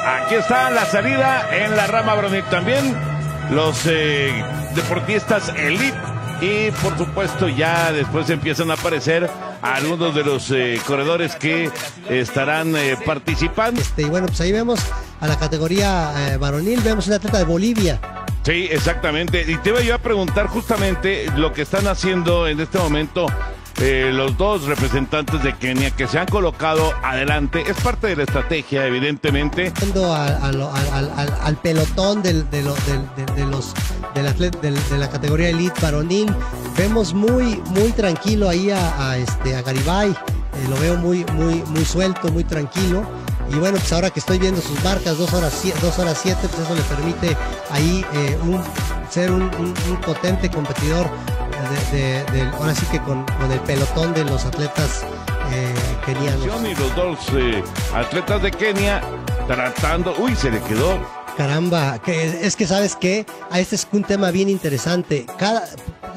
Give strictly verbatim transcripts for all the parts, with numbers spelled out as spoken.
Aquí está la salida en la rama varonil también. Los eh, deportistas elite. Y por supuesto ya después empiezan a aparecer algunos de los eh, corredores que estarán eh, participando. Este, y bueno, pues ahí vemos a la categoría eh, varonil, vemos un atleta de Bolivia. Sí, exactamente. Y te iba yo a preguntar justamente lo que están haciendo en este momento eh, los dos representantes de Kenia que se han colocado adelante. Es parte de la estrategia, evidentemente. Viendo a, a, al, al, al pelotón del, de, lo, del, de, de los del atlet, del, de la categoría elite varonil, vemos muy muy tranquilo ahí a, a este a Garibay. Eh, lo veo muy muy muy suelto, muy tranquilo. Y bueno, pues ahora que estoy viendo sus marcas, dos horas siete, pues eso le permite ahí eh, un, ser un, un, un potente competidor de, de, de, ahora sí que con, con el pelotón de los atletas eh, kenianos. Y los dos eh, atletas de Kenia tratando, uy, se le quedó. Caramba, que es que sabes que a este es un tema bien interesante. Cada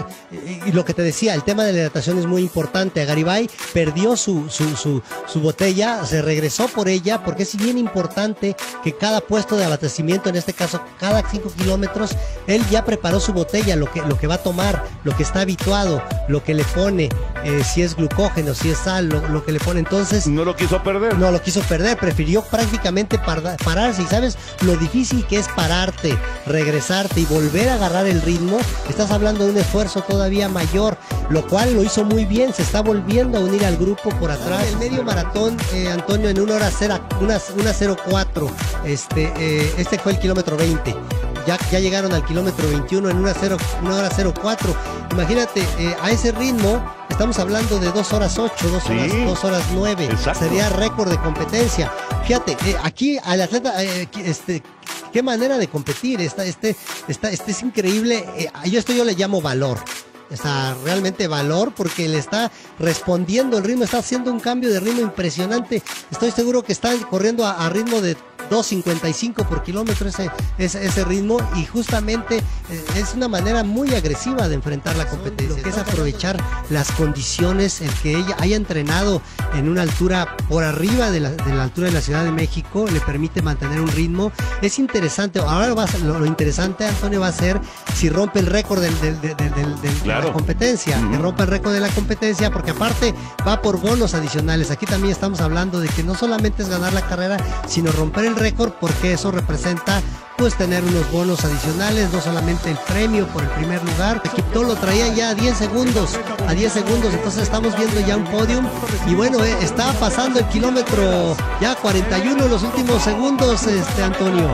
y lo que te decía, el tema de la hidratación es muy importante. A Garibay perdió su, su, su, su botella, se regresó por ella, porque es bien importante que cada puesto de abastecimiento, en este caso cada cinco kilómetros, él ya preparó su botella, lo que, lo que va a tomar, lo que está habituado, lo que le pone, eh, si es glucógeno, si es sal, lo, lo que le pone. Entonces no lo quiso perder. No lo quiso perder, prefirió prácticamente par pararse. Y sabes lo difícil que es pararte, regresarte y volver a agarrar el ritmo. Estás hablando de un esfuerzo todavía mayor, lo cual lo hizo muy bien. Se está volviendo a unir al grupo por atrás. El medio maratón, eh, Antonio, en una hora cero cuatro. Este, eh, este fue el kilómetro veinte. Ya, ya llegaron al kilómetro veintiuno en una, una hora cero cuatro. Imagínate, eh, a ese ritmo estamos hablando de dos horas ocho, dos horas, sí, dos horas nueve. Exacto. Sería récord de competencia. Fíjate, eh, aquí al atleta, eh, este, qué manera de competir. Esta, este, esta, este es increíble. Eh, yo esto yo le llamo valor. Está realmente valor, porque le está respondiendo el ritmo, está haciendo un cambio de ritmo impresionante. Estoy seguro que está corriendo a, a ritmo de dos cincuenta y cinco por kilómetro ese, ese, ese ritmo, y justamente eh, es una manera muy agresiva de enfrentar la competencia. Lo que es aprovechar las condiciones, el que ella haya entrenado en una altura por arriba de la, de la altura de la Ciudad de México, le permite mantener un ritmo. Es interesante. Ahora va a ser, lo, lo interesante, Antonio, va a ser si rompe el récord del, del, del, del, del, claro, de la competencia, uh-huh. que rompe el récord de la competencia, porque aparte va por bonos adicionales. Aquí también estamos hablando de que no solamente es ganar la carrera, sino romper el récord, porque eso representa pues tener unos bonos adicionales, no solamente el premio por el primer lugar. Egipto lo traía ya a diez segundos, a diez segundos, entonces estamos viendo ya un podium. Y bueno, eh, está pasando el kilómetro ya cuarenta y uno, los últimos segundos, este Antonio.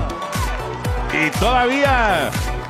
Y todavía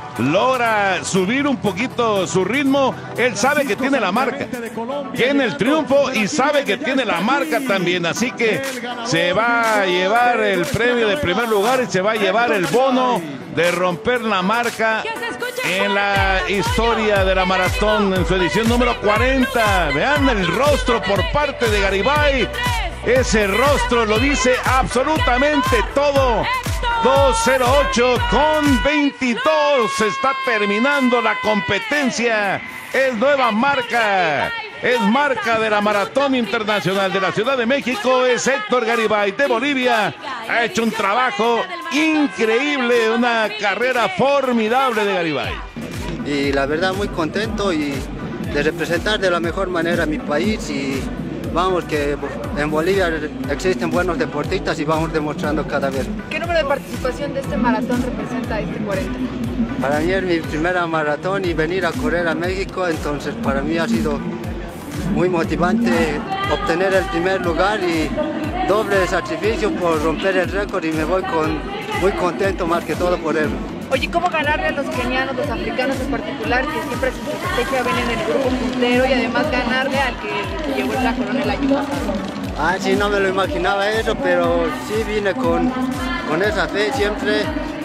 logra subir un poquito su ritmo. Él sabe que tiene la marca, tiene el triunfo y sabe que tiene la marca también, así que se va a llevar el premio de primer lugar y se va a llevar el bono de romper la marca en la historia de la maratón en su edición número cuarenta. Vean el rostro por parte de Garibay, ese rostro lo dice absolutamente todo. dos cero ocho con veintidós, se está terminando la competencia, es nueva marca, es marca de la Maratón Internacional de la Ciudad de México, es Héctor Garibay de Bolivia, ha hecho un trabajo increíble, una carrera formidable de Garibay. Y la verdad muy contento y de representar de la mejor manera a mi país, y vamos que en Bolivia existen buenos deportistas y vamos demostrando cada vez. ¿Qué número de participación de este maratón representa este cuarenta? Para mí es mi primera maratón y venir a correr a México, entonces para mí ha sido muy motivante obtener el primer lugar y doble sacrificio por romper el récord, y me voy con, muy contento más que todo por él. Oye, ¿cómo ganarle a los kenianos, los africanos en particular, que siempre su estrategia ven en el grupo puntero, y además ganarle al que llevó la corona el año pasado? Ah, sí, no me lo imaginaba eso, pero sí vine con, con esa fe siempre,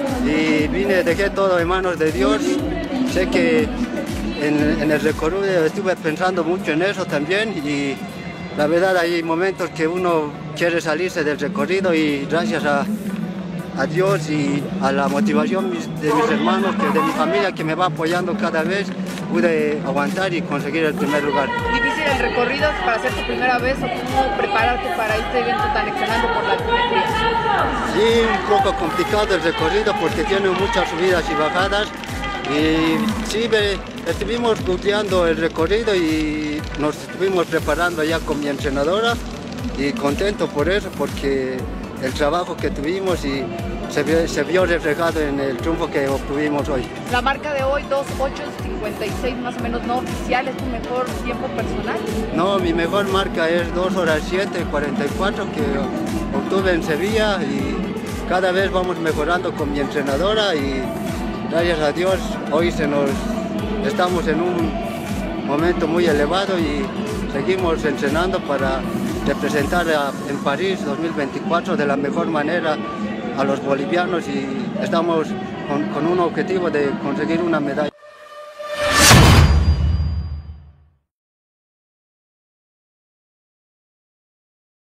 y vine, dejé todo en manos de Dios. Sé que en, en el recorrido estuve pensando mucho en eso también, y la verdad hay momentos que uno quiere salirse del recorrido, y gracias a a Dios y a la motivación de mis hermanos, que de mi familia que me va apoyando cada vez, pude aguantar y conseguir el primer lugar. ¿Difícil el recorrido para hacer tu primera vez o cómo prepararte para este evento tan excelente por la altimetría? Sí, un poco complicado el recorrido porque tiene muchas subidas y bajadas. Y sí, estuvimos googleando el recorrido y nos estuvimos preparando ya con mi entrenadora y contento por eso porque el trabajo que tuvimos y se vio, se vio reflejado en el triunfo que obtuvimos hoy. La marca de hoy, dos ocho cincuenta y seis más o menos no oficial, ¿es tu mejor tiempo personal? No, mi mejor marca es dos horas siete cuarenta y cuatro que obtuve en Sevilla y cada vez vamos mejorando con mi entrenadora y gracias a Dios hoy se nos, estamos en un momento muy elevado y seguimos entrenando para representar a, en París dos mil veinticuatro de la mejor manera a los bolivianos y estamos con, con un objetivo de conseguir una medalla.